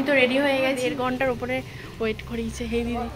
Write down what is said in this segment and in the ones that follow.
তো রেডি হয়ে গেছি, 1.5 ঘন্টার উপরে ওয়েট করিয়েছে। হে দিদি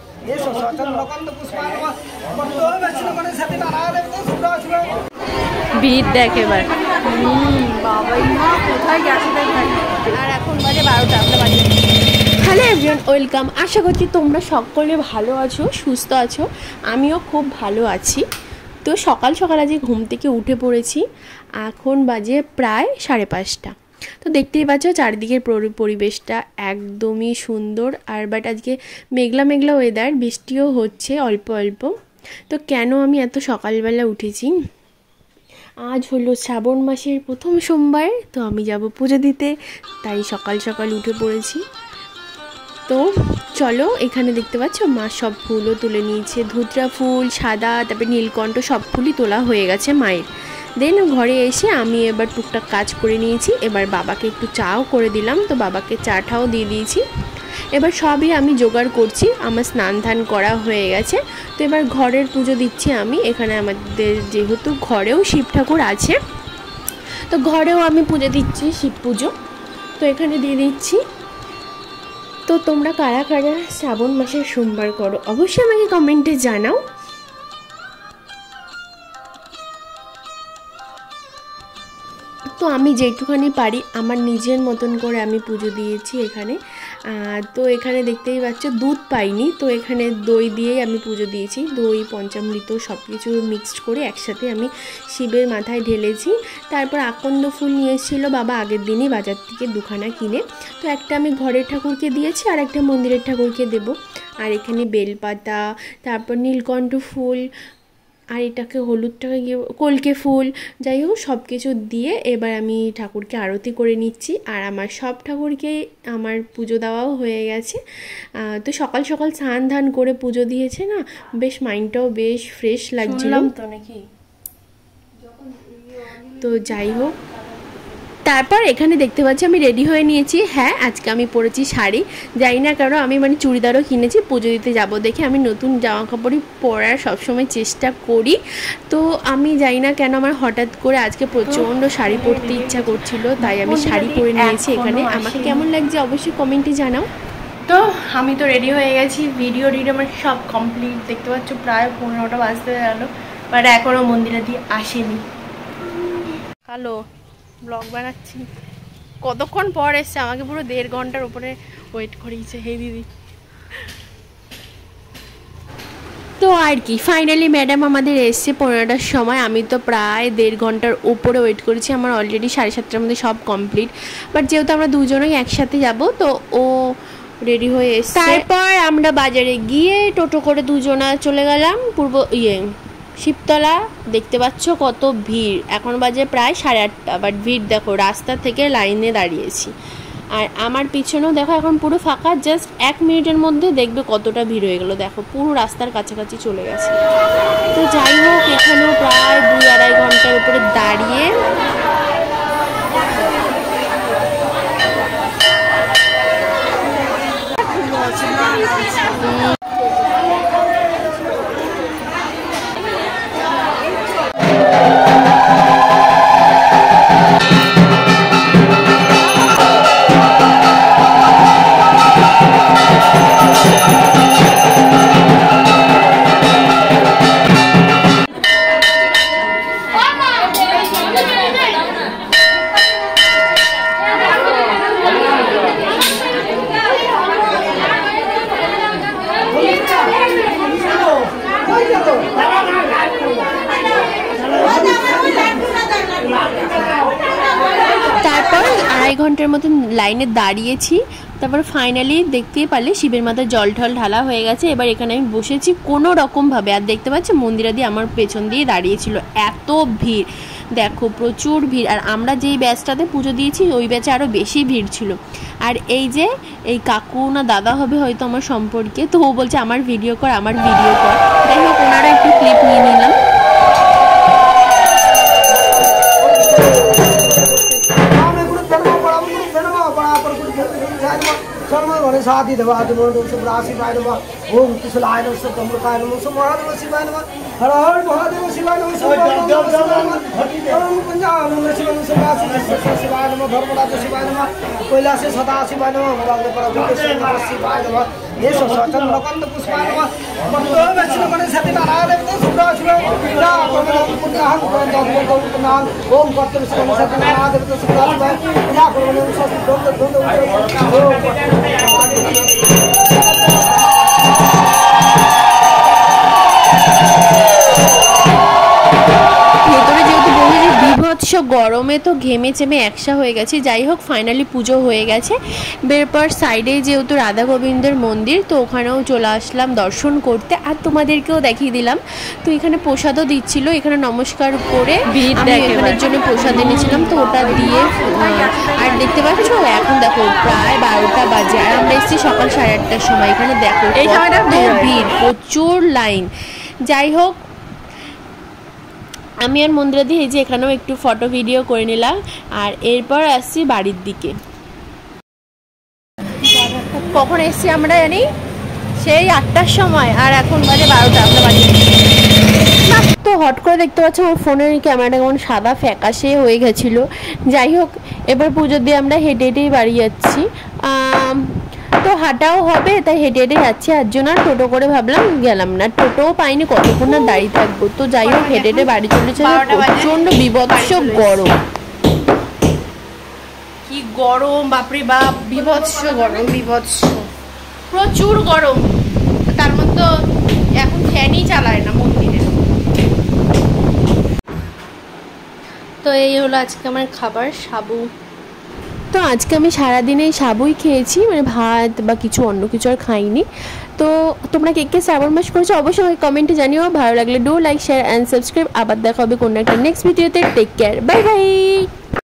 ভিড় দেখ এবার। বাবাই মা কোথায় গেছে দেখ। আর এখন বাজে 12টা, আমরা বাজে। Hello everyone, welcome. আশা করছি তোমরা সকলে ভালো আছো, সুস্থ আছো। আমিও খুব ভালো আছি। তো সকাল সকাল আজকে ঘুম থেকে উঠে পড়েছি। এখন বাজে প্রায় 5:30। তো দেখতেই পাচ্ছ চারিদিকের পরিবেশটা একদমই সুন্দর। আর বাট আজকে মেঘলা মেঘলা ওয়েদার, বৃষ্টিও হচ্ছে অল্প অল্প। তো কেন আমি এত সকালবেলা উঠেছি, আজ হলো শ্রাবণ মাসের প্রথম সোমবার। তো আমি যাব পুজো দিতে, তাই সকাল সকাল উঠে পড়েছি। তো চলো, এখানে দেখতে পাচ্ছ মা সব ফুলও তুলে নিয়েছে। ধুতরা ফুল, সাদা, তারপরে নীলকণ্ঠ, সব ফুলই তোলা হয়ে গেছে মায়ের। দেন ঘরে এসে আমি এবার টুকটাক কাজ করে নিয়েছি। এবার বাবাকে একটু চাও করে দিলাম, তো বাবাকে চাটাও দিয়ে দিয়েছি। এবার সবই আমি জোগাড় করছি। আমার স্নান ধান করা হয়ে গেছে। তো এবার ঘরের পুজো দিচ্ছি আমি। এখানে আমাদের যেহেতু ঘরেও শিব ঠাকুর আছে, তো ঘরেও আমি পুজো দিচ্ছি, শিব পুজো। তো এখানে দিয়ে দিচ্ছি। তো তোমরা কারা কারা শ্রাবণ মাসের সোমবার করো অবশ্যই আমাকে কমেন্টে জানাও। তো আমি যেটুখানি পারি আমার নিজের মতন করে আমি পুজো দিয়েছি এখানে। তো এখানে দেখতেই পাচ্ছ দুধ পাইনি, তো এখানে দই দিয়েই আমি পুজো দিয়েছি। দই, পঞ্চামৃত সব কিছু মিক্সড করে একসাথে আমি শিবের মাথায় ঢেলেছি। তারপর আকন্দ ফুল নিয়ে এসেছিলো বাবা আগের দিনই বাজার থেকে 2খানা কিনে। তো একটা আমি ঘরের ঠাকুরকে দিয়েছি আর একটা মন্দিরের ঠাকুরকে দেব। আর এখানে বেলপাতা, তারপর নীলকণ্ঠ ফুল, আর এটাকে হলুদটাকে গিয়ে কলকে ফুল, যাই হোক সব কিছু দিয়ে এবার আমি ঠাকুরকে আরতি করে নিচ্ছি। আর আমার সব ঠাকুরকে আমার পুজো দেওয়াও হয়ে গেছে। তো সকাল সকাল স্নান ধান করে পুজো দিয়েছে না, বেশ মাইন্ডটাও বেশ ফ্রেশ লাগছিল তো নাকি। তো যাই হোক, তারপর এখানে দেখতে পাচ্ছি আমি রেডি হয়ে নিয়েছি। হ্যাঁ, আজকে আমি পরেছি শাড়ি। যাই না কারণ আমি চুড়িদারও কিনেছি, পুজো দিতে যাব দেখে আমি নতুন জামা কাপড়ই পরার সবসময় চেষ্টা করি। তো আমি যাই না কেন আমার হঠাৎ করে আজকে প্রচণ্ড শাড়ি পরতে ইচ্ছা করছিল, তাই আমি শাড়ি পরে নিয়েছি এখানে। আমাকে কেমন লাগছে অবশ্যই কমেন্টে জানাও। তো আমি তো রেডি হয়ে গেছি, ভিডিও আমার সব কমপ্লিট। দেখতে পাচ্ছ প্রায় 15টা বাজতে গেল, বাট এখনও মন্দিরে দিয়ে আসেনি। হ্যালো, ব্লগ বানাচ্ছি। কতক্ষণ পর এসছে, আমাকে পুরো 1.5 ঘন্টার উপরে ওয়েট করিয়েছে। হে দিদি। তো আর কি, ফাইনালি ম্যাডাম আমাদের এসছে 15টার সময়। আমি তো প্রায় 1.5 ঘন্টার উপরে ওয়েট করেছি। আমার অলরেডি 7:30টার মধ্যে সব কমপ্লিট। বাট যেহেতু আমরা দুজনেই একসাথে যাব, তো ও রেডি হয়ে এসছে। তারপর আমরা বাজারে গিয়ে টোটো করে দুজনা চলে গেলাম শিবতলা। দেখতে পাচ্ছ কত ভিড়, এখন বাজে প্রায় 8:30। বাট ভিড় দেখো, রাস্তা থেকে লাইনে দাঁড়িয়েছি। আর আমার পিছনেও দেখো এখন পুরো ফাঁকা। জাস্ট 1 মিনিটের মধ্যে দেখবে কতটা ভিড় হয়ে গেল। দেখো পুরো রাস্তার কাছাকাছি চলে গেছে। তো যাই হোক, এখানেও প্রায় 2-2.5 ঘন্টার উপরে দাঁড়িয়ে ঘন্টার মতন লাইনে দাঁড়িয়েছি। তারপর ফাইনালি দেখতেই পারলে শিবের মাথায় জল ঢল ঢালা হয়ে গেছে। এবার এখানে আমি বসেছি কোনো রকমভাবে। আর দেখতে পাচ্ছি মন্দিরা দিয়ে আমার পেছন দিয়ে দাঁড়িয়েছিল। এত ভিড় দেখো, প্রচুর ভিড়। আর আমরা যেই ব্যাচটাতে পুজো দিয়েছি ওই ব্যাচে আরও বেশি ভিড় ছিল। আর এই যে এই কাকু না দাদা হবে হয়তো আমার সম্পর্কে, তো ও বলছে আমার ভিডিও কর, আমার ভিডিও কর। যাই হোক, ওনারা একটু ক্লিপ নিয়ে নিলাম। साथी धवाद राशिवाय नमः ओम कुशलाय नमः कमलकाय नमः महादेव शिवाय नमः हर हर महादेव शिवाय नमः ओम पंजाब नमः शिवाय नमः शिवाय नमः धर्मराज शिवाय नमः কৈলাসে সদাশিবায় নমঃ ভগবান পরমেশ্বর নমঃ শিবায় নমঃ ये सचन लकंद पुष्पाय नमः मंगल वैष्णव गणे सती नारायण देवता सुब्रह्मण्य या परमनाम पुण्यहं दंतो पुण्यहं ओम कर्तव्य सती सती नारायण देवता सुब्रह्मण्य या परमनाम स्वस्ति दंतो বিভৎস গরমে তো ঘেমে চেমে একসা হয়ে গেছে। যাই হোক ফাইনালি পুজো হয়ে গেছে। বেরপর সাইডে যেহেতু রাধা গোবিন্দের মন্দির, তো ওখানেও চলে আসলাম দর্শন করতে, আর তোমাদেরকেও দেখিয়ে দিলাম। তো এখানে প্রসাদও দিচ্ছিল, এখানে নমস্কার করে আমি এখানের জন্য প্রসাদ এনেছিলাম, তো ওটা দিয়ে আর দেখতে পাচ্ছ এখন দেখো প্রায় 12টা বাজে, আর আমরা এসেছি সকাল 8:30টার সময়। এখানে দেখো ভিড়, প্রচুর লাইন। যাই হোক আমি আর মন্দিরা দিয়ে এই যে এখানেও একটু ফটো ভিডিও করে নিলাম, আর এরপর আসছি বাড়ির দিকে। কখন এসছি আমরা জানি, সেই 8টার সময়, আর এখন বাজে 12টা, আমরা বাড়ি। তো হট করে দেখতে পাচ্ছি আমার ফোনের ক্যামেরাটা কেমন সাদা ফ্যাকাশে হয়ে গেছিলো। যাই হোক এবার পুজো দিয়ে আমরা হেঁটে হেঁটেই বাড়ি যাচ্ছি। তো হাঁটাও হবে, তাই হেঁটে হেঁটে যাচ্ছি। আর জন্য টোটো করে ভাবলাম গেলাম না, টোটোও পাইনি, কতক্ষণ না দাঁড়িয়ে থাকবো। তো যাই হোক হেঁটে হেঁটে বাড়ি চলেছে। প্রচন্ড বিভৎস গরম, কি গরম বাপরে বাপ, বিভৎস গরম, বিভৎস প্রচুর গরম। তার মধ্যে এখন ফ্যানই চালায় না মন্দিরে। তো এই হলো আজকে আমার খাবার, সাবু। তো আজকে আমি সারাদিনে সাবুই খেয়েছি, মানে ভাত বা কিছু অন্য কিছু আর খাইনি। তো তোমরা কে কে শ্রাবণ মাস করেছো অবশ্যই আমাকে কমেন্টে জানিও। ভালো লাগলে do like share and subscribe. আবার দেখা হবে কোনো একটা নেক্সট ভিডিওতে। Take care, bye by.